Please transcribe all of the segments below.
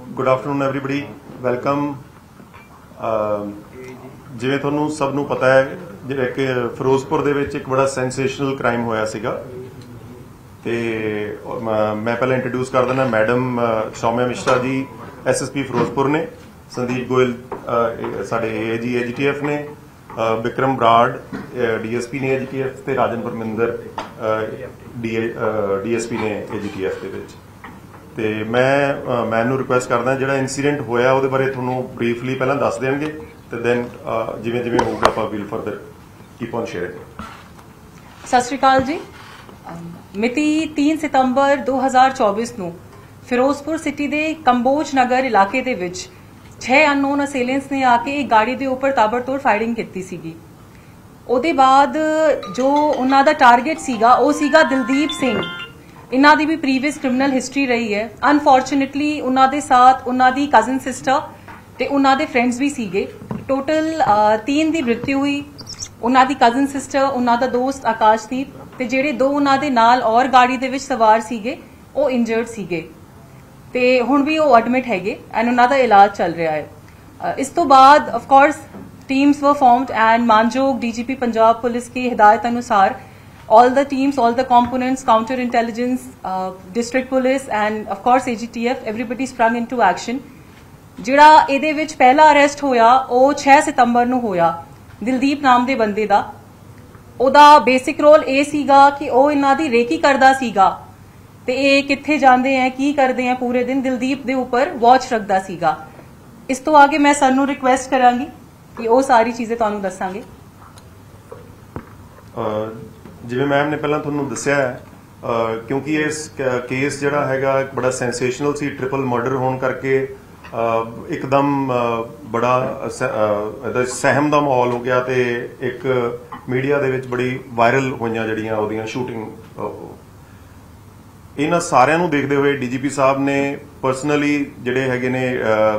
Good afternoon everybody welcome. जिवें तुहानूं सब नूं पता है जिहड़ा कि फिरोजपुर दे विच एक बड़ा सेंसेशनल क्राइम होया सीगा ते मैं पहले इंट्रोड्यूस कर देना मैडम सौम्या मिश्रा जी SSP फिरोजपुर ने, संदीप गोयल साडे AG AGTF ने, विक्रम बराड़ DSP ने AGTF ते राजन परमिंदर DSP ने AGTF दे विच। ते मैं रिक्वेस्ट करदा जिहड़ा इंसीडेंट होया उहदे बारे तुहानूं ब्रीफली पहला दस देणगे ते दैन जिवें जिवें होऊगा आपां will further keep on sharing. Sat Shri अकाल जी। मिति 3 सितंबर 2024 ਨੂੰ ਫਿਰੋਜ਼ਪੁਰ ਸਿਟੀ ਦੇ ਕੰਬੋਜ ਨਗਰ ਇਲਾਕੇ ਦੇ ਵਿੱਚ 6 ਅਨਨੋਨ ਅਸੇਲੈਂਟਸ ਨੇ ਆ ਕੇ ਇੱਕ ਗਾੜੀ ਦੇ ਉੱਪਰ ਤਾਬੜਤੋੜ ਫਾਇਰਿੰਗ ਕੀਤੀ ਸੀਗੀ। ਉਹਦੇ ਬਾਅਦ ਜੋ ਉਹਨਾਂ ਦਾ ਟਾਰਗੇਟ ਸੀਗਾ ਉਹ ਸੀਗਾ ਦਿਲਦੀਪ ਸਿੰਘ। ਇਹਨਾਂ ਦੀ ਵੀ ਪ੍ਰੀਵੀਅਸ ਕ੍ਰਿਮੀਨਲ ਹਿਸਟਰੀ ਰਹੀ ਹੈ। ਅਨਫੋਰਚੂਨੇਟਲੀ ਉਹਨਾਂ ਦੇ ਸਾਥ ਉਹਨਾਂ ਦੀ ਕਜ਼ਨ ਸਿਸਟਰ ਤੇ ਉਹਨਾਂ ਦੇ ਫਰੈਂਡਸ ਵੀ ਸੀਗੇ। ਟੋਟਲ 3 ਦੀ ਮ੍ਰਿਤਿੂ ਹੋਈ। ਉਹਨਾਂ ਦੀ ਕਜ਼ਨ ਸਿਸਟਰ, ਉਹਨਾਂ ਦਾ ਦੋਸਤ ਆਕਾਸ਼ਦੀਪ ਤੇ ਜਿਹੜੇ 2 ਉਹਨਾਂ ਦੇ ਨਾਲ ਔਰ ਗਾੜੀ ਦੇ ਵਿੱਚ ਸਵਾਰ ਸੀਗੇ ਉਹ ਇੰਜਰਡ ਸੀਗੇ ਤੇ ਹੁਣ ਵੀ ਉਹ ਐਡਮਿਟ ਹੈਗੇ ਐਂਡ ਉਹਨਾਂ ਦਾ ਇਲਾਜ ਚੱਲ ਰਿਹਾ ਹੈ। ਇਸ ਤੋਂ ਬਾਅਦ of course teams were formed and मानजोग DGP पंजाब पुलिस की हिदायत अनुसार all the teams, all the components, counter intelligence, district police and of course AGTF, everybody sprung into action। ਜਿਹੜਾ ਇਹਦੇ ਵਿੱਚ ਪਹਿਲਾ ਅਰੈਸਟ ਹੋਇਆ ਉਹ 6 ਸਤੰਬਰ ਨੂੰ ਹੋਇਆ ਦਿਲਦੀਪ ਨਾਮ ਦੇ ਬੰਦੇ ਦਾ। ਉਹਦਾ ਬੇਸਿਕ ਰੋਲ ਇਹ ਸੀਗਾ ਕਿ ਉਹ ਇਹਨਾਂ ਦੀ ਰੇਕੀ ਕਰਦਾ ਸੀਗਾ ਤੇ ਇਹ ਕਿੱਥੇ ਜਾਂਦੇ ਆ ਕੀ ਕਰਦੇ ਆ ਪੂਰੇ ਦਿਨ ਦਿਲਦੀਪ ਦੇ ਉੱਪਰ ਵਾਚ ਰੱਖਦਾ ਸੀਗਾ। ਇਸ ਤੋਂ ਅੱਗੇ ਮੈਂ ਸਰ ਨੂੰ ਰਿਕੁਐਸਟ ਕਰਾਂਗੀ कि वो सारी चीजें तुहानूं दस्सांगे। जिवें मैम ने पहला तुहानूं दस्सिया है क्योंकि इस केस जिहड़ा हैगा बड़ा सेंसेशनल सी, ट्रिपल मर्डर होने करके एकदम बड़ा सहम दा माहौल हो गया ते एक मीडिया दे विच बड़ी वायरल होईयां जिहड़ियां ओहदियां शूटिंग। इन्हां सारिआं नूं देखदे होए DGP साहब ने पर्सनली जिहड़े हैगे ने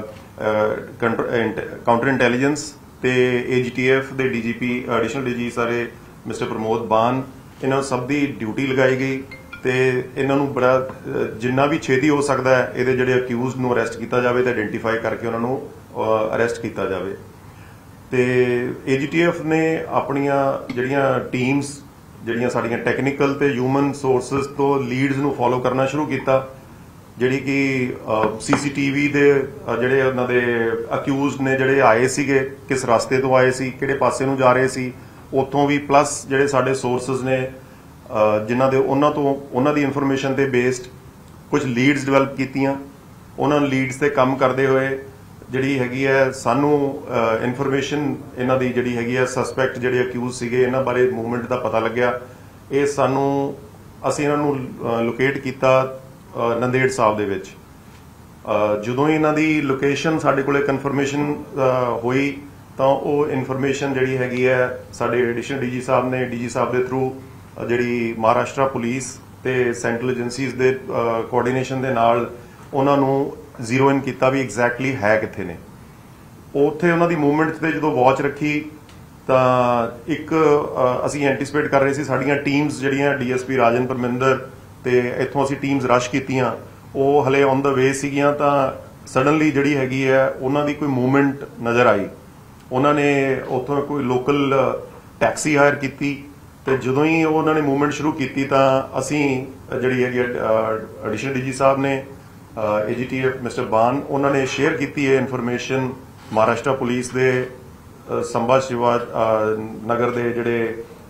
काउंटर इंटैलीजेंस ते AGTF दे DGP एडिशनल DG सारे मिस्टर प्रमोद बान इन्हां सब दी ड्यूटी लगाई गई ते इन्हां नूं बड़ा जिन्ना भी छेती हो सकदा है इहदे जिहड़े अक्यूज़ नूं अरैसट कीता जावे ते आइडेंटिफाई करके उन्हां नूं अरैसट कीता जावे। ते AGTF ने अपनियां जिहड़ियां टीम्स जिहड़ियां साडीआं टैक्नीकल ते ह्यूमन सोर्सेस तो लीड्स नूं फॉलो करना शुरू कीता ਜਿਹੜੀ ਕਿ CCTV ਦੇ ਜਿਹੜੇ ਉਹਨਾਂ ਦੇ ਅਕਿਊਜ਼ਡ ਨੇ ਜਿਹੜੇ ਆਏ ਸੀਗੇ ਕਿਸ ਰਸਤੇ ਤੋਂ ਆਏ ਸੀ ਕਿਹੜੇ ਪਾਸੇ ਨੂੰ ਜਾ ਰਹੇ ਸੀ ਉੱਥੋਂ ਵੀ ਪਲੱਸ ਜਿਹੜੇ ਸਾਡੇ ਸੋਰਸਸ ਨੇ ਜਿਨ੍ਹਾਂ ਦੇ ਉਹਨਾਂ ਦੀ ਇਨਫੋਰਮੇਸ਼ਨ ਤੇ ਬੇਸਡ ਕੁਝ ਲੀਡਸ ਡਿਵੈਲਪ ਕੀਤੀਆਂ। ਉਹਨਾਂ ਲੀਡਸ ਤੇ ਕੰਮ ਕਰਦੇ ਹੋਏ ਜਿਹੜੀ ਹੈਗੀ ਹੈ ਸਾਨੂੰ ਇਨਫੋਰਮੇਸ਼ਨ ਇਹਨਾਂ ਦੀ ਜਿਹੜੀ ਹੈਗੀ ਹੈ ਸਸਪੈਕਟ ਜਿਹੜੇ ਅਕਿਊਜ਼ ਸੀਗੇ ਇਹਨਾਂ ਬਾਰੇ ਮੂਵਮੈਂਟ ਦਾ ਪਤਾ ਲੱਗਿਆ। ਇਹ ਸਾਨੂੰ ਅਸੀਂ ਇਹਨਾਂ ਨੂੰ ਲੋਕੇਟ ਕੀਤਾ ਨੰਦੇੜ ਸਾਹਿਬ ਦੇ ਵਿੱਚ। ਜਦੋਂ ਇਹਨਾਂ ਦੀ ਲੋਕੇਸ਼ਨ ਸਾਡੇ ਕੋਲੇ ਕਨਫਰਮੇਸ਼ਨ ਹੋਈ ਤਾਂ ਉਹ ਇਨਫੋਰਮੇਸ਼ਨ ਜਿਹੜੀ ਹੈਗੀ ਹੈ ਸਾਡੇ ਐਡੀਸ਼ਨਲ DG ਸਾਹਿਬ ਨੇ DG ਸਾਹਿਬ ਦੇ ਥਰੂ ਜਿਹੜੀ ਮਹਾਰਾਸ਼ਟਰ ਪੁਲਿਸ ਤੇ ਸੈਂਟਰਲ ਏਜੰਸੀਜ਼ ਦੇ ਕੋਆਰਡੀਨੇਸ਼ਨ ਦੇ ਨਾਲ ਉਹਨਾਂ ਨੂੰ ਜ਼ੀਰੋ ਇਨ ਕੀਤਾ ਵੀ ਐਗਜ਼ੈਕਟਲੀ ਹੈ ਕਿੱਥੇ ਨੇ। ਉੱਥੇ ਉਹਨਾਂ ਦੀ ਮੂਵਮੈਂਟ ਤੇ ਜਦੋਂ ਵਾਚ ਰੱਖੀ ਤਾਂ ਇੱਕ ਅਸੀਂ ਐਂਟੀਸਪੇਟ ਕਰ ਰਹੇ ਸੀ ਸਾਡੀਆਂ ਟੀਮਸ ਜਿਹੜੀਆਂ DSP ਰਾਜਨ ਪਰਮਿੰਦਰ ਤੇ ਇੱਥੋਂ ਅਸੀਂ ਟੀਮਸ ਰਸ਼ ਕੀਤੀਆਂ ਉਹ ਹਲੇ ਔਨ ਦਾ ਵੇ ਸੀਗੀਆਂ ਤਾਂ ਸਡਨਲੀ ਜਿਹੜੀ ਹੈਗੀ ਹੈ ਉਹਨਾਂ ਦੀ ਕੋਈ ਮੂਵਮੈਂਟ ਨਜ਼ਰ ਆਈ। ਉਹਨਾਂ ਨੇ ਉੱਥੋਂ ਕੋਈ ਲੋਕਲ ਟੈਕਸੀ ਹਾਇਰ ਕੀਤੀ ਤੇ ਜਦੋਂ ਹੀ ਉਹਨਾਂ ਨੇ ਮੂਵਮੈਂਟ ਸ਼ੁਰੂ ਕੀਤੀ ਤਾਂ ਅਸੀਂ ਜਿਹੜੀ ਹੈਗੀ ਐਡੀਸ਼ਨਲ DG ਸਾਹਿਬ ਨੇ AGTF ਮਿਸਟਰ ਬਾਨ ਉਹਨਾਂ ਨੇ ਸ਼ੇਅਰ ਕੀਤੀ ਹੈ ਇਨਫੋਰਮੇਸ਼ਨ ਮਹਾਰਾਸ਼ਟਰ ਪੁਲਿਸ ਦੇ ਸੰਭਾ ਸ਼ਿਵਾ ਨਗਰ ਦੇ ਜਿਹੜੇ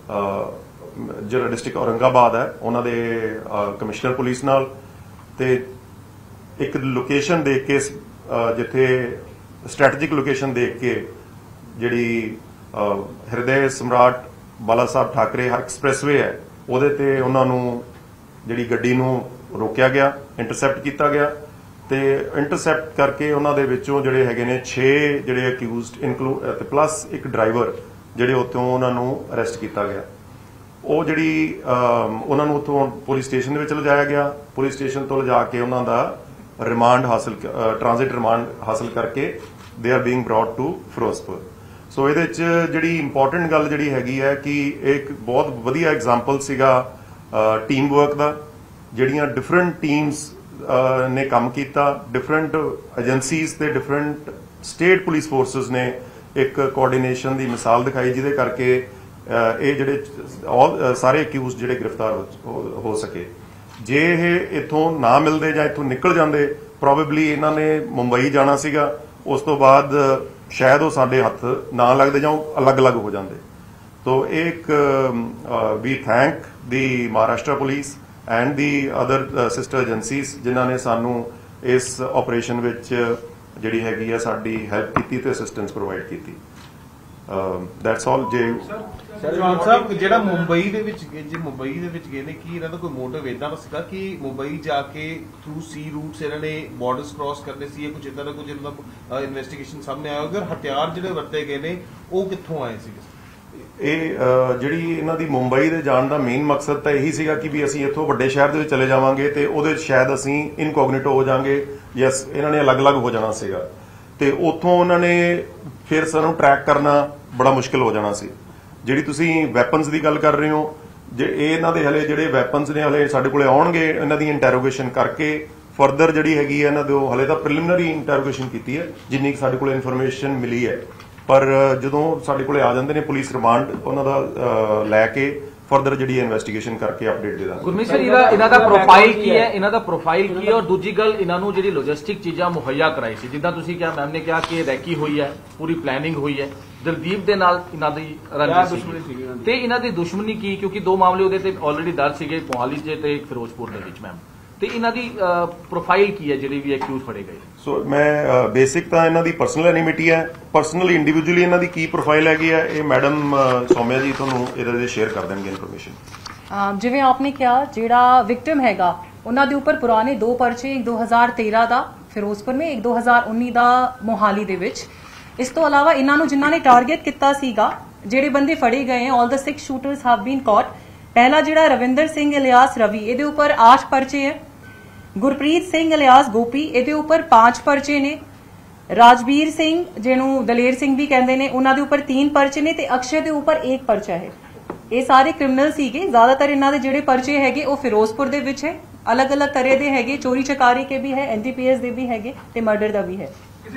ਜਿਹੜਾ ਡਿਸਟ੍ਰਿਕਟ ਔਰੰਗਾਬਾਦ ਹੈ ਉਹਨਾਂ ਦੇ ਕਮਿਸ਼ਨਰ ਪੁਲਿਸ ਨਾਲ ਤੇ ਇੱਕ ਲੋਕੇਸ਼ਨ ਦੇਖ ਕੇ ਜਿੱਥੇ ਸਟ੍ਰੈਟੇਜਿਕ ਲੋਕੇਸ਼ਨ ਦੇਖ ਕੇ ਜਿਹੜੀ ਹਿਰਦੇ ਸਮਰਾਟ ਬਾਲਾ ਸਾਹਿਬ ਠਾਕਰੇ ਐਕਸਪ੍ਰੈਸਵੇ ਹੈ ਉਹਦੇ ਤੇ ਉਹਨਾਂ ਨੂੰ ਜਿਹੜੀ ਗੱਡੀ ਨੂੰ ਰੋਕਿਆ ਗਿਆ, ਇੰਟਰਸੈਪਟ ਕੀਤਾ ਗਿਆ ਤੇ ਇੰਟਰਸੈਪਟ ਕਰਕੇ ਉਹਨਾਂ ਦੇ ਵਿੱਚੋਂ ਜਿਹੜੇ ਹੈਗੇ ਨੇ 6 ਜਿਹੜੇ ਅਕਿਊਜ਼ਡ ਇਨਕਲੂਡ ਤੇ ਪਲੱਸ ਇੱਕ ਡਰਾਈਵਰ ਜਿਹੜੇ ਉੱਥੋਂ ਉਹਨਾਂ ਨੂੰ ਅਰੈਸਟ ਕੀਤਾ ਗਿਆ। ਉਹ ਜਿਹੜੀ ਉਹਨਾਂ ਨੂੰ ਉੱਥੋਂ ਪੁਲਿਸ ਸਟੇਸ਼ਨ ਦੇ ਵਿੱਚ ਲਿਜਾਇਆ ਗਿਆ। ਪੁਲਿਸ ਸਟੇਸ਼ਨ ਤੋਂ ਲਿਜਾ ਕੇ ਉਹਨਾਂ ਦਾ ਰਿਮਾਂਡ ਹਾਸਲ ਟ੍ਰਾਂਜ਼ਿਟ ਰਿਮਾਂਡ ਹਾਸਲ ਕਰਕੇ ਦੇ are being brought to Firozpur. So ਇਹਦੇ 'ਚ ਜਿਹੜੀ ਇੰਪੋਰਟੈਂਟ ਗੱਲ ਜਿਹੜੀ ਹੈਗੀ ਹੈ ਕਿ ਇੱਕ ਬਹੁਤ ਵਧੀਆ ਐਗਜ਼ਾਮਪਲ ਸੀਗਾ ਟੀਮ ਵਰਕ ਦਾ। ਜਿਹੜੀਆਂ ਡਿਫਰੈਂਟ ਟੀਮਸ ਨੇ ਕੰਮ ਕੀਤਾ, ਡਿਫਰੈਂਟ ਏਜੰਸੀਜ਼ ਤੇ ਡਿਫਰੈਂਟ ਸਟੇਟ ਪੁਲਿਸ ਫੋਰਸਸ ਨੇ ਇੱਕ ਕੋਆਰਡੀਨੇਸ਼ਨ ਦੀ ਮਿਸਾਲ ਦਿਖਾਈ, ਜਿਹਦੇ ਕਰਕੇ ਇਹ ਜਿਹੜੇ ਸਾਰੇ ਅਕਿਊਜ਼ ਜਿਹੜੇ ਗ੍ਰਿਫਤਾਰ ਹੋ ਸਕੇ। ਜੇ ਇਹ ਇੱਥੋਂ ਨਾ ਮਿਲਦੇ ਜਾਂ ਇੱਥੋਂ ਨਿਕਲ ਜਾਂਦੇ, ਪ੍ਰੋਬੇਬਲੀ ਇਹਨਾਂ ਨੇ ਮੁੰਬਈ ਜਾਣਾ ਸੀਗਾ, ਉਸ ਤੋਂ ਬਾਅਦ ਸ਼ਾਇਦ ਉਹ ਸਾਡੇ ਹੱਥ ਨਾ ਲੱਗਦੇ ਜਾਂ ਉਹ ਅਲੱਗ-ਅਲੱਗ ਹੋ ਜਾਂਦੇ। ਤੋ ਇੱਕ we thank the Maharashtra police and the other sister agencies ਜਿਨ੍ਹਾਂ ਨੇ ਸਾਨੂੰ ਇਸ ਆਪਰੇਸ਼ਨ ਵਿੱਚ ਜਿਹੜੀ ਹੈਗੀ ਆ ਸਾਡੀ ਹੈਲਪ ਕੀਤੀ ਤੇ ਅਸਿਸਟੈਂਸ ਪ੍ਰੋਵਾਈਡ ਕੀਤੀ। That's all. ਜੇ ਜਵਾਨ ਸਾਹਿਬ ਜਿਹੜਾ ਮੁੰਬਈ ਦੇ ਵਿੱਚ ਗਏ ਨੇ, ਕੀ ਇਹਨਾਂ ਦਾ ਕੋਈ ਮੋਟਿਵ ਇਦਾਂ ਦਾ ਸੀਗਾ ਕਿ ਮੁੰਬਈ ਜਾ ਕੇ ਥਰੂ ਸੀ ਰੂਟਸ ਇਹਨਾਂ ਨੇ ਬਾਰਡਰਸ ਕ੍ਰਾਸ ਕਰਨੇ ਸੀ, ਕੁਝ ਇਦਾਂ ਦਾ ਕੁਝ ਇਹਨਾਂ ਦਾ ਇਨਵੈਸਟੀਗੇਸ਼ਨ ਸਾਹਮਣੇ ਆਇਆ? ਅਗਰ ਹਥਿਆਰ ਜਿਹੜੇ ਵਰਤੇ ਗਏ ਨੇ ਉਹ ਕਿੱਥੋਂ ਆਏ ਸੀਗੇ? ਇਹ ਜਿਹੜੀ ਇਹਨਾਂ ਦੀ ਮੁੰਬਈ ਦੇ ਜਾਣ ਦਾ ਮੇਨ ਮਕਸਦ ਤਾਂ ਇਹੀ ਸੀਗਾ ਕਿ ਵੀ ਅਸੀਂ ਇੱਥੋਂ ਵੱਡੇ ਸ਼ਹਿਰ ਦੇ ਵਿੱਚ ਚਲੇ ਜਾਵਾਂਗੇ ਤੇ ਉਹਦੇ ਸ਼ਾਇਦ ਅਸੀਂ ਇਨਕੋਗਨੀਟੋ ਹੋ ਜਾਾਂਗੇ, ਯਸ ਇਹਨਾਂ ਨੇ ਅਲੱਗ-ਅਲੱਗ ਹੋ ਜਾਣਾ ਸੀਗਾ ਤੇ ਉੱਥੋਂ ਉਹਨਾਂ ਨੇ ਫਿਰ ਸਾਨੂੰ ਟਰੈਕ ਕਰਨਾ ਬੜਾ ਮੁਸ਼ਕਿਲ ਹੋ ਜਾਣਾ ਸੀ। ਜਿਹੜੀ ਤੁਸੀਂ ਵੈਪਨਸ ਦੀ ਗੱਲ ਕਰ ਰਹੇ ਹੋ, ਜੇ ਇਹ ਇਹਨਾਂ ਦੇ ਹਲੇ ਜਿਹੜੇ ਵੈਪਨਸ ਨੇ ਹਲੇ ਸਾਡੇ ਕੋਲੇ ਆਉਣਗੇ, ਇਹਨਾਂ ਦੀ ਇੰਟਰੋਗੇਸ਼ਨ ਕਰਕੇ ਫਰਦਰ ਜਿਹੜੀ ਹੈਗੀ ਹੈ ਇਹਨਾਂ ਦੇ ਹਲੇ ਤਾਂ ਪ੍ਰੀਲਿਮਿਨਰੀ ਇੰਟਰੋਗੇਸ਼ਨ ਕੀਤੀ ਹੈ ਜਿੰਨੀ ਕਿ ਸਾਡੇ ਕੋਲੇ ਇਨਫੋਰਮੇਸ਼ਨ ਮਿਲੀ ਹੈ, ਪਰ ਜਦੋਂ ਸਾਡੇ ਕੋਲੇ ਆ ਜਾਂਦੇ ਨੇ ਪੁਲਿਸ ਰਿਮਾਂਡ ਉਹਨਾਂ ਦਾ ਲੈ ਕੇ ਫਰਦਰ ਜਿਹੜੀ ਇਨਵੈਸਟੀਗੇਸ਼ਨ ਕਰਕੇ ਅਪਡੇਟ ਦੇ ਦਾਂਗੇ। ਗੁਰਮੀਤ ਸਰ, ਇਹਨਾਂ ਦਾ ਪ੍ਰੋਫਾਈਲ ਕੀ ਹੈ? ਇਹਨਾਂ ਦਾ ਪ੍ਰੋਫਾਈਲ ਕੀ ਹੈ? ਔਰ ਦੂਜੀ ਗੱਲ, ਇਹਨਾਂ ਨੂੰ ਜਿਹੜੀ ਲੌਜਿਸਟਿਕ ਚੀਜ਼ਾਂ ਮੁਹੱਈਆ ਕਰਾਈ ਸੀ, ਜਿੱਦਾਂ ਤੁਸੀਂ ਕਿਹਾ, ਮੈਮ ਨੇ ਕਿਹਾ ਕਿ ਰੈਕੀ ਹੋਈ ਹੈ, ਪੂਰੀ ਪਲੈਨਿੰਗ ਹੋਈ ਹੈ, ਦਲਦੀਪ ਦੇ ਨਾਲ ਇਹਨਾਂ ਦੀ ਰੰਜਿਸ਼ ਸੀ ਤੇ ਇਹਨਾਂ ਦੀ ਦੁਸ਼ਮਣੀ ਕੀ? ਕਿਉਂਕਿ ਦੋ ਮਾਮਲੇ ਉਹਦੇ ਤੇ ਆਲਰੇਡੀ ਦਰਜ ਸੀਗੇ, ਮੋਹਾਲੀ ਚ ਤੇ ਫਿਰੋਜ਼ਪੁਰ ਦੇ ਵਿੱਚ। ਮੈਮ, ਤੇ ਇਹਨਾਂ ਦੀ ਪ੍ਰੋਫਾਈਲ ਕੀ ਹੈ ਜਿਹੜੇ ਵੀ ਐਕਿਊਜ਼ ਫੜੇ ਗਏ? ਸੋ ਮੈਂ ਬੇਸਿਕ ਤਾਂ ਇਹਨਾਂ ਦੀ ਪਰਸਨਲ ਐਨੀਮਿਟੀ ਹੈ, ਪਰਸਨਲੀ ਇੰਡੀਵਿਜੂਅਲੀ ਇਹਨਾਂ ਦੀ ਕੀ ਪ੍ਰੋਫਾਈਲ ਹੈਗੀ ਹੈ ਇਹ ਮੈਡਮ ਸੌਮਿਆ ਜੀ ਤੁਹਾਨੂੰ ਇਹਦੇ ਦੇ ਸ਼ੇਅਰ ਕਰ ਦੇਣਗੇ ਇਨਫੋਰਮੇਸ਼ਨ। ਜਿਵੇਂ ਆਪਨੇ ਕਿਹਾ, ਜਿਹੜਾ ਵਿਕਟਿਮ ਹੈਗਾ ਉਹਨਾਂ ਦੇ ਉੱਪਰ ਪੁਰਾਣੇ 2 ਪਰਚੇ, ਇੱਕ 2013 ਦਾ ਫਿਰੋਜ਼ਪੁਰ में, ਇੱਕ 2019 ਦਾ ਮੋਹਾਲੀ ਦੇ ਵਿੱਚ। ਇਸ ਤੋਂ ਇਲਾਵਾ ਇਹਨਾਂ ਨੂੰ ਜਿਨ੍ਹਾਂ ਨੇ ਟਾਰਗੇਟ ਕੀਤਾ ਸੀਗਾ, ਜਿਹੜੇ ਬੰਦੇ ਫੜੇ ਗਏ ਹੈ, all the 6 shooters have been caught. ਪਹਿਲਾ ਜਿਹੜਾ ਰਵਿੰਦਰ ਸਿੰਘ ਇਲਿਆਸ ਰਵੀ, ਇਹਦੇ ਉੱਪਰ 8 ਪਰਚੇ ਹੈ। ਗੁਰਪ੍ਰੀਤ ਸਿੰਘ ਇਲਿਆਸ ਗੋਪੀ, ਇਹਦੇ ਉੱਪਰ 5 ਪਰਚੇ ਨੇ। ਰਾਜਵੀਰ ਸਿੰਘ, ਜਿਹਨੂੰ ਦਲੇਰ ਸਿੰਘ ਵੀ ਕਹਿੰਦੇ ਨੇ, ਉਹਨਾਂ ਦੇ ਉੱਪਰ 3 ਪਰਚੇ ਨੇ ਤੇ ਅਕਸ਼ੇ ਦੇ ਉੱਪਰ 1 ਪਰਚਾ ਹੈ। ਇਹ ਸਾਰੇ ਕ੍ਰਿਮੀਨਲ ਸੀਗੇ। ਜ਼ਿਆਦਾਤਰ ਇਹਨਾਂ ਦੇ ਜਿਹੜੇ ਪਰਚੇ ਹੈਗੇ ਉਹ ਫਿਰੋਜ਼ਪੁਰ ਦੇ ਵਿੱਚ ਹੈ, ਅਲੱਗ-ਅਲੱਗ ਤਰ੍ਹਾਂ ਦੇ ਹੈਗੇ, ਚੋਰੀ ਚਕਾਰੀ ਕੇ ਵੀ ਹੈ, ਐਨਡੀਪੀਐਸ ਦੇ ਵੀ ਹੈਗੇ ਤੇ ਮਰਡਰ ਦਾ ਵੀ ਹੈ।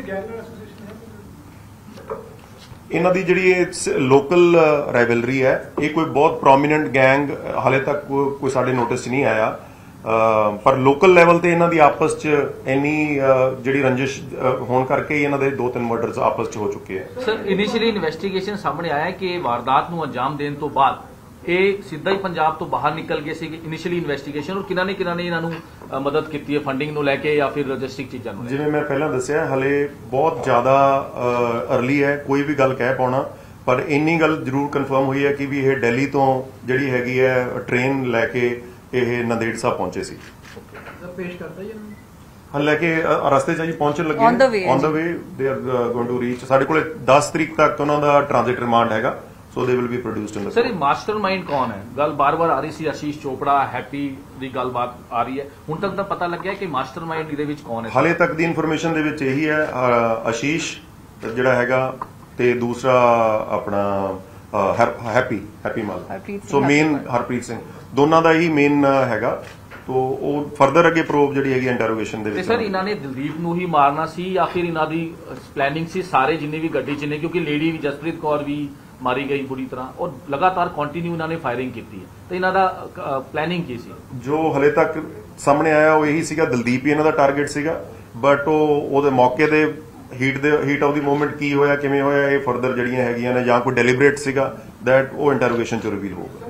ਇਹਨਾਂ ਦੀ ਜਿਹੜੀ ਲੋਕਲ ਰਾਈਵਲਰੀ ਹੈ, ਇਹ ਕੋਈ ਬਹੁਤ ਪ੍ਰੋਮੀਨੈਂਟ ਗੈਂਗ ਹਾਲੇ ਤੱਕ ਕੋਈ ਸਾਡੇ ਨੋਟਿਸ 'ਚ ਨਹੀਂ ਆਇਆ, ਪਰ ਲੋਕਲ ਲੈਵਲ ਤੇ ਇਹਨਾਂ ਦੀ ਆਪਸ 'ਚ ਇੰਨੀ ਜਿਹੜੀ ਰੰਜਿਸ਼ ਹੋਣ ਕਰਕੇ ਹੀ ਇਹਨਾਂ ਦੇ 2-3 ਮਰਡਰਸ ਆਪਸ 'ਚ ਹੋ ਚੁੱਕੇ ਹੈ। ਸਰ, ਇਨੀਸ਼ੀਅਲੀ ਇਨਵੈਸਟੀਗੇਸ਼ਨ ਸਾਹਮਣੇ ਆਇਆ ਕਿ ਵਾਰਦਾਤ ਨੂੰ ਅੰਜਾਮ ਦੇਣ ਤੋਂ ਬਾਅਦ ਇਹ ਸਿੱਧਾ ਹੀ ਪੰਜਾਬ ਤੋਂ ਬਾਹਰ ਨਿਕਲ ਗਏ ਸੀਗੇ ਇਨੀਸ਼ੀਅਲੀ ਇਨਵੈਸਟੀਗੇਸ਼ਨ, ਔਰ ਕਿਹਨਾਂ ਨੇ ਇਹਨਾਂ ਨੂੰ ਮਦਦ ਕੀਤੀ ਹੈ ਫੰਡਿੰਗ ਨੂੰ ਲੈ ਕੇ ਜਾਂ ਫਿਰ ਲੌਜਿਸਟਿਕ ਚੀਜ਼ਾਂ ਨੂੰ? ਜਿਵੇਂ ਮੈਂ ਪਹਿਲਾਂ ਦੱਸਿਆ, ਹਲੇ ਬਹੁਤ ਜ਼ਿਆਦਾ ਅਰਲੀ ਹੈ ਕੋਈ ਵੀ ਗੱਲ ਕਹਿ ਪਾਉਣਾ, ਪਰ ਇੰਨੀ ਗੱਲ ਜ਼ਰੂਰ ਕਨਫਰਮ ਹੋਈ ਹੈ ਕਿ ਵੀ ਇਹ ਦਿੱਲੀ ਤੋਂ ਜਿਹੜੀ ਹੈਗੀ ਹੈ ਟ੍ਰੇਨ ਲੈ ਕੇ ਇਹ ਨੰਦੇੜ ਸਾਹਿਬ ਪਹੁੰਚੇ ਸੀ। ਪੇਸ਼ ਕਰਤਾ ਜੀ ਹਾਲਾਂਕਿ ਰਸਤੇ 'ਚ ਜੀ ਪਹੁੰਚਣ ਲੱਗੇ, on the way they are going to reach. ਸਾਡੇ ਕੋਲੇ 10 ਤਰੀਕ ਤੱਕ ਉਹਨਾਂ ਦਾ ਟ੍ਰਾਂਜ਼ਿਟ ਰਿਮਾਂਡ ਹੈਗਾ, so they will be produced in the sir, ਇਹ ਮਾਸਟਰਮਾਈਂਡ ਕੌਣ ਹੈ? ਗੱਲ ਬਾਰ-ਬਾਰ ਆ ਰਹੀ ਸੀ, ਆਸ਼ੀਸ਼ ਚੋਪੜਾ, ਹੈਪੀ ਦੀ ਗੱਲਬਾਤ ਆ ਰਹੀ ਹੈ। ਹੁਣ ਤੱਕ ਤਾਂ ਪਤਾ ਲੱਗਿਆ ਕਿ ਮਾਸਟਰਮਾਈਂਡ ਇਹਦੇ ਵਿੱਚ ਕੌਣ ਹੈ? ਹਾਲੇ ਤੱਕ ਦੀ ਇਨਫੋਰਮੇਸ਼ਨ ਦੇ ਵਿੱਚ ਇਹੀ ਹੈ, ਆਸ਼ੀਸ਼ ਜਿਹੜਾ ਹੈਗਾ ਤੇ ਦੂਸਰਾ ਆਪਣਾ ਹੈਪੀ ਮਾਲ। ਸੋ ਮੇਨ ਹਰਪ੍ਰੀਤ ਸਿੰਘ, ਦੋਨਾਂ ਦਾ ਹੀ ਮੇਨ ਹੈਗਾ। ਤੋ ਉਹ ਫਰਦਰ ਅੱਗੇ ਪ੍ਰੋਬ ਜਿਹੜੀ ਹੈਗੀ ਇੰਟਰੋਗੇਸ਼ਨ ਦੇ ਵਿੱਚ। ਤੇ ਸਰ, ਇਹਨਾਂ ਨੇ ਦਲਦੀਪ ਨੂੰ ਹੀ ਮਾਰਨਾ ਸੀ ਜਾਂ ਫਿਰ ਇਹਨਾਂ ਦੀ ਪਲੈਨਿੰਗ ਸੀ ਸਾਰੇ ਜਿੰਨੇ ਵੀ ਗੱਡੀ 'ਚ ਨੇ? ਕਿਉਂਕਿ ਲੇਡੀ ਵੀ ਜਸਪ੍ਰੀਤ ਕੌਰ ਵੀ ਮਾਰੀ ਗਈ ਬੁਰੀ ਤਰ੍ਹਾਂ, ਔਰ ਲਗਾਤਾਰ ਕੰਟੀਨਿਊ ਇਹਨਾਂ ਨੇ ਫਾਇਰਿੰਗ ਕੀਤੀ ਹੈ, ਤੇ ਇਹਨਾਂ ਦਾ ਪਲੈਨਿੰਗ ਕੀ ਸੀ? ਜੋ ਹਲੇ ਤੱਕ ਸਾਹਮਣੇ ਆਇਆ ਉਹ ਇਹੀ ਸੀਗਾ, ਦਲਦੀਪ ਹੀ ਇਹਨਾਂ ਦਾ ਟਾਰਗੇਟ ਸੀਗਾ, ਬਟ ਉਹਦੇ ਮੌਕੇ ਦੇ ਹੀਟ ਆਫ ਦੀ ਮੂਵਮੈਂਟ ਕੀ ਹੋਇਆ, ਕਿਵੇਂ ਹੋਇਆ, ਇਹ ਫਰਦਰ ਜਿਹੜੀਆਂ ਹੈਗੀਆਂ ਨੇ ਜਾਂ ਕੋਈ ਡੈਲੀਬਰੇਟ ਸੀਗਾ, ਦੈਟ ਉਹ ਇੰਟਰੋਗੇਸ਼ਨ 'ਚ ਰਿਵੀਲ ਹੋਊਗਾ।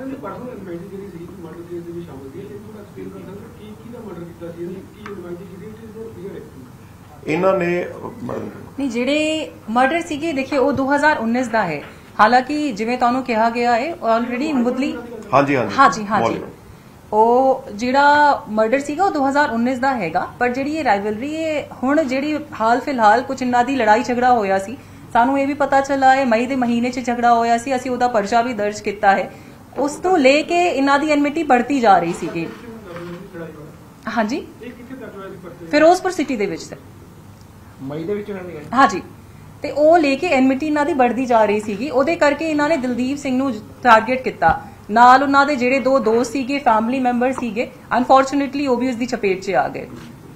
ਇਹਨਾਂ ਨੇ ਨਹੀਂ, ਜਿਹੜੇ ਮਰਡਰ ਸੀਗੇ ਦੇਖਿਏ ਉਹ 2019 ਦਾ ਹੈ। ਹਾਲਾਂਕਿ ਜਿਵੇਂ ਤੁਹਾਨੂੰ ਕਿਹਾ ਗਿਆ ਹੈ ਆਲਰੇਡੀ ਮੁੱਢਲੀ ਹਾਂਜੀ ਉਹ ਜਿਹੜਾ ਮਰਡਰ ਸੀਗਾ ਉਹ 2019 ਦਾ ਹੈਗਾ, ਪਰ ਜਿਹੜੀ ਇਹ ਰਾਈਵਲਰੀ ਹੈ ਹੁਣ ਜਿਹੜੀ ਹਾਲ ਫਿਲਹਾਲ ਕੁਝ ਇਹਨਾਂ ਦੀ ਲੜਾਈ ਝਗੜਾ ਹੋਇਆ ਸੀ, ਸਾਨੂੰ ਇਹ ਵੀ ਪਤਾ ਚੱਲਾ ਹੈ ਮਈ ਦੇ ਮਹੀਨੇ 'ਚ ਝਗੜਾ ਹੋਇਆ ਸੀ, ਅਸੀਂ ਉਹਦਾ ਪਰਚਾ ਵੀ ਦਰਜ ਕੀਤਾ ਹੈ। ਉਸ ਤੋਂ ਲੈ ਕੇ ਇਹਨਾਂ ਦੀ ਐਨਮਿਟੀ बढ़ती ਜਾ ਰਹੀ ਸੀਗੀ। ਹਾਂਜੀ, ਫਿਰੋਜ਼ਪੁਰ ਸਿਟੀ ਦੇ ਵਿੱਚ ਸਰ ਮਈ ਦੇ ਵਿੱਚ ਹਾਂਜੀ, ਤੇ ਉਹ ਲੈ ਕੇ ਐਨਮਿਟੀ ਇਹਨਾਂ ਦੀ बढ़ती ਜਾ ਰਹੀ ਸੀਗੀ। ਉਹਦੇ ਕਰਕੇ ਇਹਨਾਂ ਨੇ ਦਲਦੀਪ ਸਿੰਘ ਨੂੰ ਟਾਰਗੇਟ ਕੀਤਾ, ਨਾਲ ਉਹਨਾਂ ਦੇ ਜਿਹੜੇ 2 ਦੋਸਤ ਸੀਗੇ, ਫੈਮਿਲੀ ਮੈਂਬਰ ਸੀਗੇ, ਅਨਫੋਰਚੂਨੇਟਲੀ ਉਹ ਵੀ ਉਸ ਦੀ ਚਪੇਟ 'ਚ ਆ ਗਏ।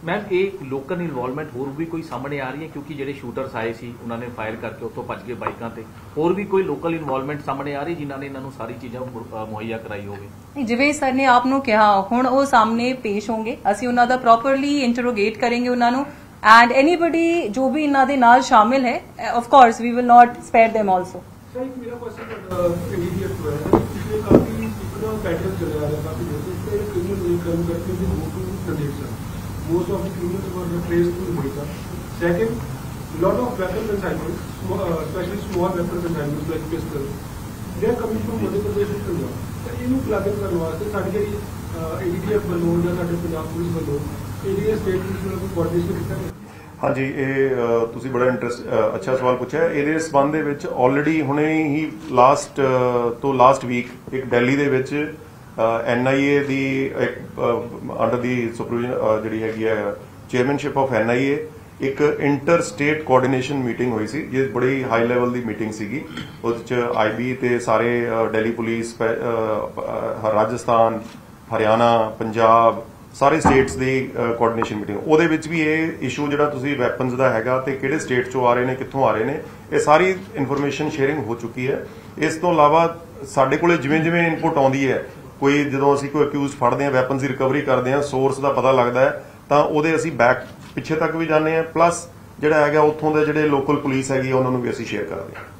ਮੈਮ ਇਹ ਲੋਕਲ ਇਨਵੋਲਵਮੈਂਟ ਹੋਰ ਵੀ ਕੋਈ ਸਾਹਮਣੇ ਆ ਰਹੀ ਹੈ ਕਿਉਂਕਿ ਜਿਹੜੇ ਸ਼ੂਟਰਸ ਆਏ ਸੀ ਉਹਨਾਂ ਨੇ ਫਾਇਰ ਕਰਕੇ ਉੱਥੋਂ ਭੱਜ ਗਏ ਬਾਈਕਾਂ ਤੇ, ਹੋਰ ਵੀ ਕੋਈ ਲੋਕਲ ਇਨਵੋਲਵਮੈਂਟ ਸਾਹਮਣੇ ਆ ਰਹੀ ਜਿਨ੍ਹਾਂ ਨੇ ਇਹਨਾਂ ਨੂੰ ਸਾਰੀ ਚੀਜ਼ਾਂ ਮੁਹੱਈਆ ਕਰਾਈ ਹੋਵੇ? ਜਿਵੇਂ ਸਰ ਨੇ ਆਪ ਨੂੰ ਕਿਹਾ ਹੁਣ ਉਹ ਸਾਹਮਣੇ ਪੇਸ਼ ਹੋਣਗੇ, ਅਸੀਂ ਉਹਨਾਂ ਦਾ ਪ੍ਰੋਪਰਲੀ ਇੰਟਰੋਗੇਟ ਕरेंगे ਉਹਨਾਂ ਨੂੰ, ਐਂਡ ਐਨੀਬਡੀ ਜੋ ਵੀ ਇਹਨਾਂ ਦੇ ਨਾਲ ਸ਼ਾਮਿਲ ਹੈ of course we will not spare them also. Sir एक मेरा क्वेश्चन इमीडिएट हुआ है, पिछले काफी इतना पैटर्न चल रहा है काफी देर से, इससे क्रिमिनल कर्म करते थे go to Pradesh sir, most of the criminals were traced to Mumbai. Second, lot of weapon consignments, especially small weapon consignments like pistols, they are coming from Madhya Pradesh and Punjab। Sir इन्हों plugging करने वास्ते साडी ਜਿਹੜੀ ADTF ਵੱਲੋਂ ਜਾਂ ਸਾਡੇ ਪੰਜਾਬ ਪੁਲਿਸ ਵੱਲੋਂ ਏਰੀਆ ਸਟੇਟ ਪੁਲਿਸ ਨਾਲ ਕੋਈ ਕੋਆਰਡੀਨੇਸ਼ਨ ਕੀਤਾ ਗਿਆ? ਹਾਂਜੀ, ਇਹ ਤੁਸੀਂ ਬੜਾ ਅੱਛਾ ਸਵਾਲ ਪੁੱਛਿਆ। ਇਹਦੇ ਸਬੰਧ ਦੇ ਵਿੱਚ ਆਲਰੇਡੀ ਹੁਣੇ ਹੀ ਲਾਸਟ ਵੀਕ ਇੱਕ ਦਿੱਲੀ ਦੇ ਵਿੱਚ NIA ਦੀ ਅੰਡਰ ਦੀ ਸੁਪਰਵਿਜ਼ਨ ਜਿਹੜੀ ਹੈਗੀ ਹੈ ਚੇਅਰਮੈਨਸ਼ਿਪ ਆਫ NIA ਇੱਕ ਇੰਟਰ ਸਟੇਟ ਕੋਆਰਡੀਨੇਸ਼ਨ ਮੀਟਿੰਗ ਹੋਈ ਸੀ, ਇਹ ਬੜੀ ਹਾਈ ਲੈਵਲ ਦੀ ਮੀਟਿੰਗ ਸੀਗੀ। ਉਹਦੇ ਚ IB ਤੇ ਸਾਰੇ ਦਿੱਲੀ ਪੁਲਿਸ, ਰਾਜਸਥਾਨ, ਹਰਿਆਣਾ, ਪੰਜਾਬ ਸਾਰੇ ਸਟੇਟਸ ਦੀ ਕੋਆਰਡੀਨੇਸ਼ਨ ਮੀਟਿੰਗ, ਉਹਦੇ ਵਿੱਚ ਵੀ ਇਹ ਇਸ਼ੂ ਜਿਹੜਾ ਤੁਸੀਂ ਵੈਪਨਸ ਦਾ ਹੈਗਾ ਤੇ ਕਿਹੜੇ ਸਟੇਟ ਚੋਂ ਆ ਰਹੇ ਨੇ, ਕਿੱਥੋਂ ਆ ਰਹੇ ਨੇ, ਇਹ ਸਾਰੀ ਇਨਫੋਰਮੇਸ਼ਨ ਸ਼ੇਅਰਿੰਗ ਹੋ ਚੁੱਕੀ ਹੈ। ਇਸ ਤੋਂ ਇਲਾਵਾ ਸਾਡੇ ਕੋਲੇ ਜਿਵੇਂ ਜਿਵੇਂ ਇਨਪੁਟ ਆਉਂਦੀ ਹੈ, ਕੋਈ ਜਦੋਂ ਅਸੀਂ ਕੋਈ ਅਕਿਊਜ਼ ਫੜਦੇ ਹਾਂ, ਵੈਪਨਸ ਦੀ ਰਿਕਵਰੀ ਕਰਦੇ ਹਾਂ, ਸੋਰਸ ਦਾ ਪਤਾ ਲੱਗਦਾ ਹੈ ਤਾਂ ਉਹਦੇ ਅਸੀਂ ਬੈਕ ਪਿੱਛੇ ਤੱਕ ਵੀ ਜਾਂਦੇ ਹਾਂ, ਪਲੱਸ ਜਿਹੜਾ ਹੈਗਾ ਉੱਥੋਂ ਦੇ ਜਿਹੜੇ ਲੋਕਲ ਪੁਲਿਸ ਹੈਗੀ ਉਹਨਾਂ ਨੂੰ ਵੀ ਅਸੀਂ ਸ਼ੇਅਰ ਕਰਦੇ ਹਾਂ।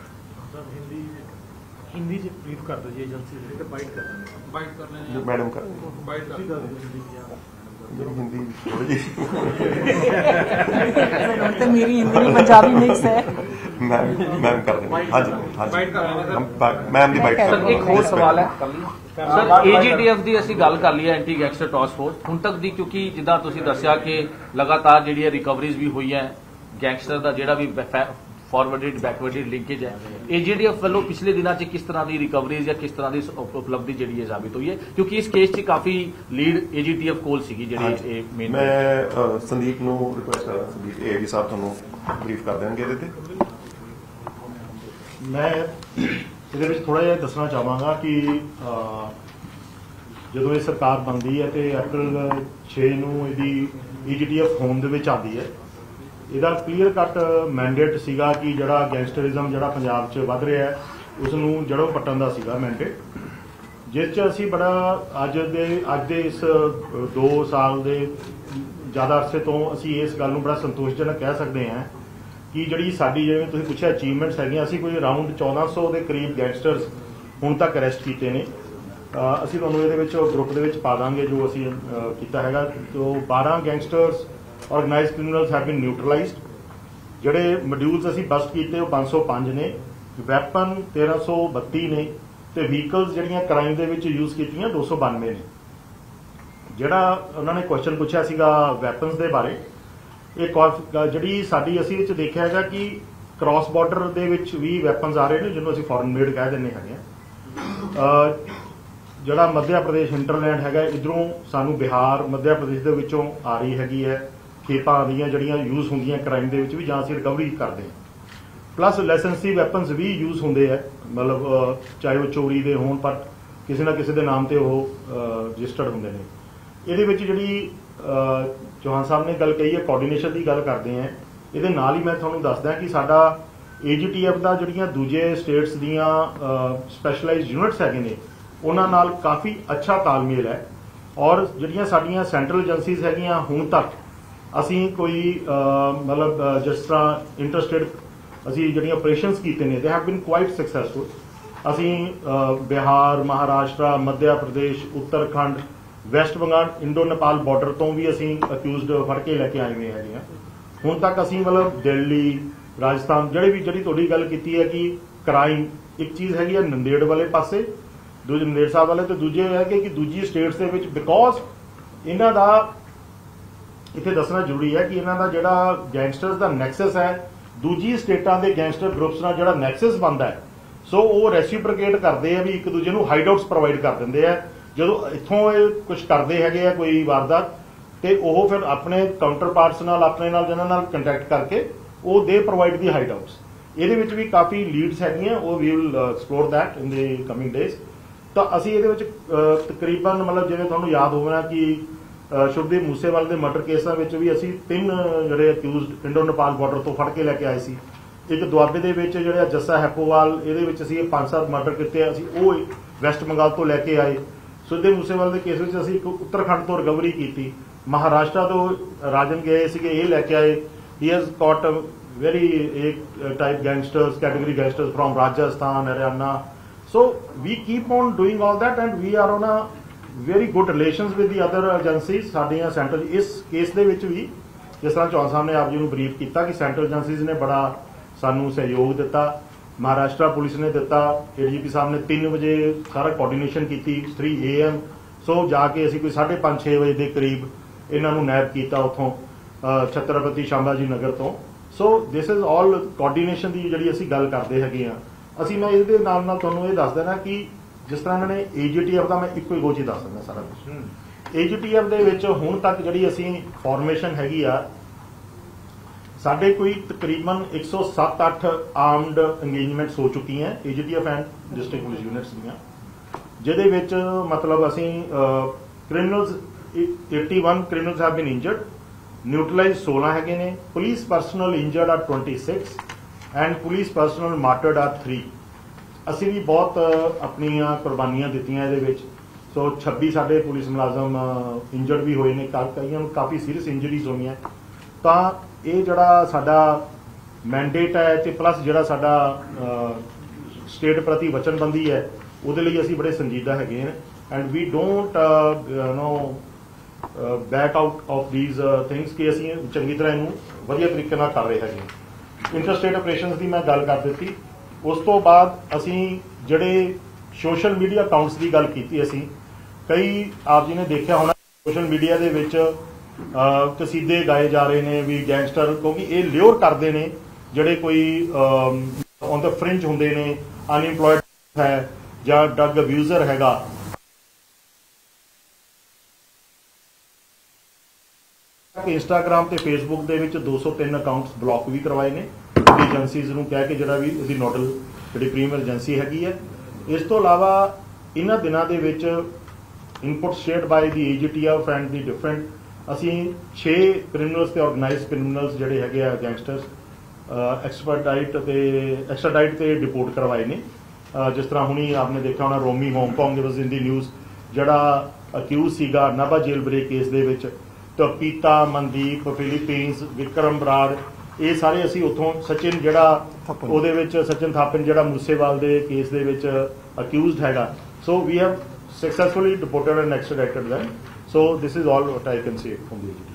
हिंदी से ब्रीफ कर दो जी एजेंसी से बाइट कर लें मैडम का बाइट कर हिंदी थोड़ी जी तो मेरी हिंदी में पंजाबी मिक्स है। मैम कर देंगे। हाँ जी हम मैम ਦੀ ਬਾਈਟ ਸਰ ਇੱਕ ਹੋਰ ਸਵਾਲ ਹੈ ਸਰ, AGTF ਦੀ ਅਸੀਂ ਗੱਲ ਕਰ ਲਈ ਹੈ, ਐਂਟੀ ਗੈਂਗਸਟਰ ਟਾਸਕ ਫੋਰਸ ਹੁਣ ਤੱਕ ਦੀ, ਕਿਉਂਕਿ ਜਿੱਦਾਂ ਤੁਸੀਂ ਦੱਸਿਆ ਕਿ ਲਗਾਤਾਰ ਜਿਹੜੀਆਂ ਰਿਕਵਰੀਜ਼ ਵੀ ਹੋਈਆਂ, ਗੈਂਗਸਟਰ ਦਾ ਜਿਹੜਾ ਵੀ ਫਾਰਵਰਡਡ ਬੈਕਵਰਡਡ ਲਿੰਕੇਜ ਹੈ, AGTF ਵੱਲੋਂ ਪਿਛਲੇ ਦਿਨਾਂ 'ਚ ਕਿਸ ਤਰ੍ਹਾਂ ਦੀ ਰਿਕਵਰੀਜ਼ ਜਾਂ ਕਿਸ ਤਰ੍ਹਾਂ ਦੀ ਉਪਲਬਧੀ ਜਿਹੜੀ ਹੈ ਸਾਬਿਤ ਹੋਈ ਹੈ, ਕਿਉਂਕਿ ਇਸ ਕੇਸ 'ਚ ਕਾਫੀ ਲੀਡ AGTF ਕੋਲ ਸੀਗੀ ਜਿਹੜੀ ਇਹ ਮੇਨ। ਮੈਂ ਸੰਦੀਪ ਨੂੰ ਰਿਕੁਐਸਟ ਕਰਾਂ, ਸੰਦੀਪ AD ਸਾਹਿਬ ਤੁਹਾਨੂੰ ਬਰੀਫ ਕਰ ਦੇਣਗੇ ਇਹਦੇ ਤੇ। ਮੈਂ ਇਹਦੇ ਵਿੱਚ ਥੋੜਾ ਜਿਹਾ ਦੱਸਣਾ ਚਾਹਾਂਗਾ ਕਿ ਜਦੋਂ ਇਹ ਸਰਕਾਰ ਬਣਦੀ ਹੈ ਤੇ April 6 ਨੂੰ ਇਹਦੀ AGTF ਹੋਮ ਦੇ ਵਿੱਚ ਆਉਂਦੀ ਹੈ, ਇਹਦਾ ਕਲੀਅਰ ਕੱਟ ਮੈਂਡੇਟ ਸੀਗਾ ਕਿ ਜਿਹੜਾ ਗੈਂਗਸਟਰਿਜ਼ਮ ਜਿਹੜਾ ਪੰਜਾਬ 'ਚ ਵੱਧ ਰਿਹਾ ਹੈ ਉਸ ਨੂੰ ਜੜੋਂ ਪੱਟਣ ਦਾ ਸੀਗਾ ਮੈਂਡੇਟ, ਜਿਸ 'ਚ ਅਸੀਂ ਬੜਾ ਅੱਜ ਦੇ ਇਸ 2 ਸਾਲ ਦੇ ਜ਼ਿਆਦਾ ਅਰਸੇ ਤੋਂ ਅਸੀਂ ਇਸ ਗੱਲ ਨੂੰ ਬੜਾ ਸੰਤੋਸ਼ਜਨਕ ਕਹਿ ਸਕਦੇ ਹਾਂ ਕਿ ਜਿਹੜੀ ਸਾਡੀ, ਜਿਵੇਂ ਤੁਸੀਂ ਪੁੱਛਿਆ, ਅਚੀਵਮੈਂਟਸ ਹੈਗੀਆਂ, ਅਸੀਂ ਕੋਈ ਅਰਾਊਂਡ 1400 ਦੇ ਕਰੀਬ ਗੈਂਗਸਟਰਸ ਹੁਣ ਤੱਕ ਅਰੈਸਟ ਕੀਤੇ ਨੇ। ਅਸੀਂ ਤੁਹਾਨੂੰ ਇਹਦੇ ਵਿੱਚ ਗਰੁੱਪ ਦੇ ਵਿੱਚ ਪਾ ਦਾਂਗੇ ਜੋ ਅਸੀਂ ਕੀਤਾ ਹੈਗਾ। ਤੋਂ 12 gangsters organised criminals have been neutralised, ਜਿਹੜੇ ਮੋਡਿਊਲਸ ਅਸੀਂ ਬਸਟ ਕੀਤੇ ਉਹ 505 ਨੇ, ਵੈਪਨ 1332 ਨੇ ਤੇ ਵਹੀਕਲਸ ਜਿਹੜੀਆਂ ਕ੍ਰਾਈਮ ਦੇ ਵਿੱਚ ਯੂਜ਼ ਕੀਤੀਆਂ 292 ਨੇ। ਜਿਹੜਾ ਉਹਨਾਂ ਨੇ ਕੁਐਸਚਨ ਪੁੱਛਿਆ ਸੀਗਾ ਵੈਪਨਸ ਦੇ ਬਾਰੇ, ਇਹ ਜਿਹੜੀ ਸਾਡੀ ਅਸੀਂ ਵਿੱਚ ਦੇਖਿਆ ਹੈਗਾ ਕਿ ਕ੍ਰਾਸ ਬਾਰਡਰ ਦੇ ਵਿੱਚ ਵੀ ਵੈਪਨਸ ਆ ਰਹੇ ਨੇ ਜਿਹਨੂੰ ਅਸੀਂ ਫੋਰਨ ਮੇਡ ਕਹਿ ਦਿੰਦੇ ਹੈਗੇ ਆ। ਜਿਹੜਾ ਮੱਧ ਪ੍ਰਦੇਸ਼ hinterland ਹੈਗਾ, ਇਧਰੋਂ ਸਾਨੂੰ ਬਿਹਾਰ, ਮੱਧ ਪ੍ਰਦੇਸ਼ ਦੇ ਵਿੱਚੋਂ ਆ ਰਹੀ ਹੈਗੀ ਹੈ, ਖੇਪਾਂ ਆਉਂਦੀਆਂ ਜਿਹੜੀਆਂ ਯੂਜ਼ ਹੁੰਦੀਆਂ ਕ੍ਰਾਈਮ ਦੇ ਵਿੱਚ ਵੀ, ਜਾਂ ਅਸੀਂ ਰਿਕਵਰੀ ਕਰਦੇ ਹਾਂ। ਪਲੱਸ ਲਾਇਸੈਂਸੀ ਵੈਪਨਸ ਵੀ ਯੂਜ਼ ਹੁੰਦੇ ਹੈ, ਮਤਲਬ ਚਾਹੇ ਉਹ ਚੋਰੀ ਦੇ ਹੋਣ ਪਰ ਕਿਸੇ ਨਾ ਕਿਸੇ ਦੇ ਨਾਮ ਤੇ ਉਹ ਰਜਿਸਟਰਡ ਹੁੰਦੇ ਨੇ। ਇਹਦੇ ਵਿੱਚ ਜਿਹੜੀ ਚੌਹਾਨ ਸਾਹਿਬ ਨੇ ਗੱਲ ਕਹੀ ਹੈ, ਕੋਆਰਡੀਨੇਸ਼ਨ ਦੀ ਗੱਲ ਕਰਦੇ ਹਾਂ, ਇਹਦੇ ਨਾਲ ਹੀ ਮੈਂ ਤੁਹਾਨੂੰ ਦੱਸਦਾ ਕਿ ਸਾਡਾ AGTF ਦਾ ਜਿਹੜੀਆਂ ਦੂਜੇ ਸਟੇਟਸ ਦੀਆਂ ਸਪੈਸ਼ਲਾਈਜ਼ਡ ਯੂਨਿਟਸ ਹੈਗੇ ਨੇ ਉਹਨਾਂ ਨਾਲ ਕਾਫੀ ਅੱਛਾ ਤਾਲਮੇਲ ਹੈ। ਔਰ ਜਿਹੜੀਆਂ ਸਾਡੀਆਂ ਸੈਂਟਰਲ ਏਜੰਸੀਜ਼ ਹੈਗੀਆਂ ਹੁਣ ਤੱਕ ਅਸੀਂ ਕੋਈ ਮਤਲਬ ਜਿਸ ਤਰ੍ਹਾਂ ਇੰਟਰਸਟੇਟ ਅਸੀਂ ਜਿਹੜੀਆਂ ਆਪਰੇਸ਼ਨਸ ਕੀਤੇ ਨੇ, they have been quite successful. ਅਸੀਂ Bihar, Maharashtra, Madhya Pradesh, Uttarakhand, West Bengal, Indo Nepal border ਤੋਂ ਵੀ ਅਸੀਂ ਅਕਿਊਜ਼ਡ ਫੜ ਕੇ ਲੈ ਕੇ ਆਏ ਹੋਏ ਹੈਗੇ ਹਾਂ। ਹੁਣ ਤੱਕ ਅਸੀਂ ਮਤਲਬ ਦਿੱਲੀ, ਰਾਜਸਥਾਨ, ਜਿਹੜੀ ਤੁਹਾਡੀ ਗੱਲ ਕੀਤੀ ਹੈ ਕਿ ਕ੍ਰਾਈਮ ਇੱਕ ਚੀਜ਼ ਹੈਗੀ ਹੈ ਨੰਦੇੜ ਵਾਲੇ ਪਾਸੇ, ਦੂਜੇ ਨੰਦੇੜ ਸਾਹਿਬ ਵਾਲੇ, ਤੇ ਦੂਜੇ ਹੈਗੇ ਕਿ ਦੂਜੀ ਸਟੇਟਸ ਦੇ ਵਿੱਚ, ਬਿਕੋਜ਼ ਇਹਨਾਂ ਦਾ ਇੱਥੇ ਦੱਸਣਾ ਜ਼ਰੂਰੀ ਹੈ ਕਿ ਇਹਨਾਂ ਦਾ ਜਿਹੜਾ ਗੈਂਗਸਟਰਸ ਦਾ ਨੈਕਸਸ ਹੈ, ਦੂਜੀ ਸਟੇਟਾਂ ਦੇ ਗੈਂਗਸਟਰ ਗਰੁੱਪਸ ਨਾਲ ਜਿਹੜਾ ਨੈਕਸਸ ਬਣਦਾ ਹੈ, ਸੋ ਉਹ ਰੈਸਿਪਰੋਕੇਟ ਕਰਦੇ ਆ ਵੀ ਇੱਕ ਦੂਜੇ ਨੂੰ ਹਾਈਡਆਊਟਸ ਪ੍ਰੋਵਾਈਡ ਕਰ ਦਿੰਦੇ ਆ। ਜਦੋਂ ਇੱਥੋਂ ਇਹ ਕੁਝ ਕਰਦੇ ਹੈਗੇ ਆ ਕੋਈ ਵਾਰਦਾਤ, ਤੇ ਉਹ ਫਿਰ ਆਪਣੇ ਕਾਊਂਟਰ ਪਾਰਟਸ ਨਾਲ, ਆਪਣੇ ਨਾਲ ਜਿਹਨਾਂ ਨਾਲ ਕੰਟੈਕਟ ਕਰਕੇ ਉਹ ਦੇ ਪ੍ਰੋਵਾਈਡ ਦੀ ਹਾਈਡਆਊਟਸ। ਇਹਦੇ ਵਿੱਚ ਵੀ ਕਾਫੀ ਲੀਡਸ ਹੈਗੀਆਂ, ਉਹ ਵੀ will explore that in the coming days. ਤਾਂ ਅਸੀਂ ਇਹਦੇ ਵਿੱਚ ਤਕਰੀਬਨ ਮਤਲਬ ਜਿਵੇਂ ਤੁਹਾਨੂੰ ਯਾਦ ਹੋਵੇਗਾ ਕਿ ਸ਼ੁਭਦੀਪ ਮੂਸੇਵਾਲ ਦੇ ਮਰਡਰ ਕੇਸਾਂ ਵਿੱਚ ਵੀ ਅਸੀਂ 3 ਜਿਹੜੇ ਅਕਿਊਜ਼ਡ ਇੰਡੋ ਨੇਪਾਲ ਬਾਰਡਰ ਤੋਂ ਫੜ ਕੇ ਲੈ ਕੇ ਆਏ ਸੀ। ਇੱਕ ਦੁਆਬੇ ਦੇ ਵਿੱਚ ਜਿਹੜਾ ਜੱਸਾ ਹੈਪੋਵਾਲ, ਇਹਦੇ ਵਿੱਚ ਅਸੀਂ 5-7 ਮਰਡਰ ਕੀਤੇ, ਅਸੀਂ ਉਹ ਵੈਸਟ ਬੰਗਾਲ ਤੋਂ ਲੈ ਕੇ ਆਏ। ਸ਼ੁਭਦੀਪ ਮੂਸੇਵਾਲ ਦੇ ਕੇਸ ਵਿੱਚ ਅਸੀਂ ਇੱਕ ਉੱਤਰਾਖੰਡ ਤੋਂ ਰਿਕਵਰੀ ਕੀਤੀ। ਮਹਾਰਾਸ਼ਟਰ ਤੋਂ ਰਾਜਨ ਗਏ ਸੀਗੇ, ਇਹ ਲੈ ਕੇ ਆਏ। He has caught very type gangsters, category gangsters from Rajasthan, Haryana. So we keep on doing all that and we are on a very good relations with the other agencies. ਸਾਡੀਆਂ central ਇਸ case ਦੇ ਵਿੱਚ ਵੀ ਜਿਸ ਤਰ੍ਹਾਂ ਚੌਹਾਨ ਸਾਹਿਬ ਨੇ ਆਪ ਜੀ ਨੂੰ ਬਰੀਫ ਕੀਤਾ ਕਿ ਸੈਂਟਰਲ ਏਜੰਸੀਜ਼ ਨੇ ਬੜਾ ਸਾਨੂੰ ਸਹਿਯੋਗ ਦਿੱਤਾ, ਮਹਾਰਾਸ਼ਟਰ ਪੁਲਿਸ ਨੇ ਦਿੱਤਾ, ADGP ਸਾਹਿਬ ਨੇ 3 ਵਜੇ ਸਾਰਾ ਕੋਆਰਡੀਨੇਸ਼ਨ ਕੀਤੀ 3 AM। ਸੋ ਜਾ ਕੇ ਅਸੀਂ ਕੋਈ 5:30-6 ਵਜੇ ਦੇ ਕਰੀਬ ਇਹਨਾਂ ਨੂੰ ਨੈਬ ਕੀਤਾ ਉੱਥੋਂ ਛਤਰਪਤੀ ਸ਼ਾਂਬਾਜੀ ਨਗਰ ਤੋਂ। ਸੋ ਦਿਸ ਇਜ਼ ਆਲ ਕੋਆਰਡੀਨੇਸ਼ਨ ਦੀ ਜਿਹੜੀ ਅਸੀਂ ਗੱਲ ਕਰਦੇ ਹੈਗੇ ਆ। ਅਸੀਂ ਮੈਂ ਇਹਦੇ ਨਾਲ ਨਾਲ ਤੁਹਾਨੂੰ ਇਹ ਦੱਸ ਦੇਣਾ ਕਿ ਜਿਸ ਤਰ੍ਹਾਂ ਇਹਨਾਂ ਨੇ AGTF ਦਾ ਮੈਂ ਇੱਕੋ ਹੀ ਗੋਚੀ ਦੱਸ ਦਿੰਦਾ ਸਾਰਾ ਕੁਝ। AGTF ਦੇ ਵਿੱਚ ਹੁਣ ਤੱਕ ਜਿਹੜੀ ਅਸੀਂ ਫਾਰਮੇਸ਼ਨ ਹੈਗੀ ਆ, ਸਾਡੇ ਕੋਈ ਤਕਰੀਬਨ 107-8 ਆਰਮਡ ਇੰਗੇਜਮੈਂਟਸ ਹੋ ਚੁੱਕੀਆਂ AGTF and district police units ਦੀਆਂ, ਜਿਹਦੇ ਵਿੱਚ ਮਤਲਬ ਅਸੀਂ criminals 81 criminals have been injured, neutralise 16 ਹੈਗੇ ਨੇ, ਪੁਲਿਸ ਪਰਸਨਲ ਇੰਜਰਡ ਆ 26 ਐਂਡ ਪੁਲਿਸ ਪਰਸਨਲ ਮਾਰਟਰਡ ਆ 3। ਅਸੀਂ ਵੀ ਬਹੁਤ ਆਪਣੀਆਂ ਕੁਰਬਾਨੀਆਂ ਦਿੱਤੀਆਂ ਇਹਦੇ ਵਿੱਚ। ਸੋ 26 ਸਾਡੇ ਪੁਲਿਸ ਮੁਲਾਜ਼ਮ ਇੰਜਰਡ ਵੀ ਹੋਏ ਨੇ, ਕਈਆਂ ਨੂੰ ਕਾਫੀ ਸੀਰੀਅਸ ਇੰਜਰੀਜ਼ ਹੋਈਆਂ। ਤਾਂ ਇਹ ਜਿਹੜਾ ਸਾਡਾ ਮੈਂਡੇਟ ਹੈ ਤੇ ਪਲੱਸ ਜਿਹੜਾ ਸਾਡਾ ਸਟੇਟ ਪ੍ਰਤੀ ਵਚਨਬੰਦੀ ਹੈ, ਉਹਦੇ ਲਈ ਅਸੀਂ ਬੜੇ ਸੰਜੀਦਾ ਹੈਗੇ ਹਾਂ and we don't back out of these things ਕਿ ਅਸੀਂ ਚੰਗੀ ਤਰ੍ਹਾਂ ਇਹਨੂੰ ਵਧੀਆ ਤਰੀਕੇ ਨਾਲ ਕਰ ਰਹੇ ਹੈਗੇ। ਇੰਟਰਸਟੇਟ ਆਪਰੇਸ਼ਨਸ ਦੀ ਮੈਂ ਗੱਲ ਕਰ ਦਿੱਤੀ। ਉਸ ਤੋਂ ਬਾਅਦ ਅਸੀਂ ਜਿਹੜੇ ਸੋਸ਼ਲ ਮੀਡੀਆ ਅਕਾਊਂਟਸ ਦੀ ਗੱਲ ਕੀਤੀ, ਅਸੀਂ ਕਈ ਆਪ ਜੀ ਨੇ ਦੇਖਿਆ ਹੋਣਾ ਸੋਸ਼ਲ ਮੀਡੀਆ ਦੇ ਵਿੱਚ ਕਸੀਦੇ ਗਾਏ ਜਾ ਰਹੇ ਨੇ ਵੀ ਗੈਂਗਸਟਰ, ਕਿਉਂਕਿ ਇਹ ਲਿਓਰ ਕਰਦੇ ਨੇ ਜਿਹੜੇ ਕੋਈ ਔਨ ਦ ਫ੍ਰਿੰਜ ਹੁੰਦੇ ਨੇ, ਅਨਇੰਪਲੋਇਡ ਹੈ ਜਾਂ ਡਰਗ ਅਬਿਊਜ਼ਰ ਹੈਗਾ। ਇੰਸਟਾਗ੍ਰਾਮ ਤੇ ਫੇਸਬੁੱਕ ਦੇ ਵਿੱਚ 203 ਅਕਾਊਂਟਸ ਬਲੌਕ ਵੀ ਕਰਵਾਏ ਨੇ ਏਜੰਸੀਜ਼ ਨੂੰ ਕਹਿ ਕੇ, ਜਿਹੜਾ ਵੀ ਉਹਦੀ ਨੋਡਲ ਜਿਹੜੀ ਪ੍ਰੀਮੀਅਰ ਏਜੰਸੀ ਹੈਗੀ ਹੈ। ਇਸ ਤੋਂ ਇਲਾਵਾ ਇਹਨਾਂ ਦਿਨਾਂ ਦੇ ਵਿੱਚ input shared by the AGTF and the different ਅਸੀਂ 6 ਕ੍ਰਿਮੀਨਲਸ ਤੇ ਆਰਗੇਨਾਈਜ਼ਡ ਕ੍ਰਿਮੀਨਲਸ ਜਿਹੜੇ ਹੈਗੇ ਆ ਗੈਂਗਸਟਰਸ ਐਕਸਟਰਾਡਾਈਟ ਤੇ ਡਿਪੋਰਟ ਕਰਵਾਏ ਨੇ। ਜਿਸ ਤਰ੍ਹਾਂ ਹੁਣੀ ਆਪਨੇ ਦੇਖਿਆ ਹੋਣਾ ਰੋਮੀ ਹਾਂਗਕਾਂਗ ਦੇ ਵਾਸ ਇਨ ਦੀ ਨਿਊਜ਼, ਜਿਹੜਾ ਅਕਿਊਜ਼ ਸੀਗਾ ਨਾਭਾ ਜੇਲ੍ਹ ਬ੍ਰੇਕ ਕੇਸ ਦੇ ਵਿੱਚ, ਪੀਤਾ, ਮਨਦੀਪ, ਫਿਲੀਪੀਨਸ, ਵਿਕਰਮ ਬਰਾੜ, ਇਹ ਸਾਰੇ ਅਸੀਂ ਉੱਥੋਂ ਸਚਿਨ ਜਿਹੜਾ ਉਹਦੇ ਵਿੱਚ ਸਚਿਨ ਥਾਪਨ ਜਿਹੜਾ ਮੂਸੇਵਾਲ ਦੇ ਕੇਸ ਦੇ ਵਿੱਚ ਅਕਿਊਜ਼ਡ ਹੈਗਾ। So we have successfully deported and extradited them. So this is all what I can say from the AGTF.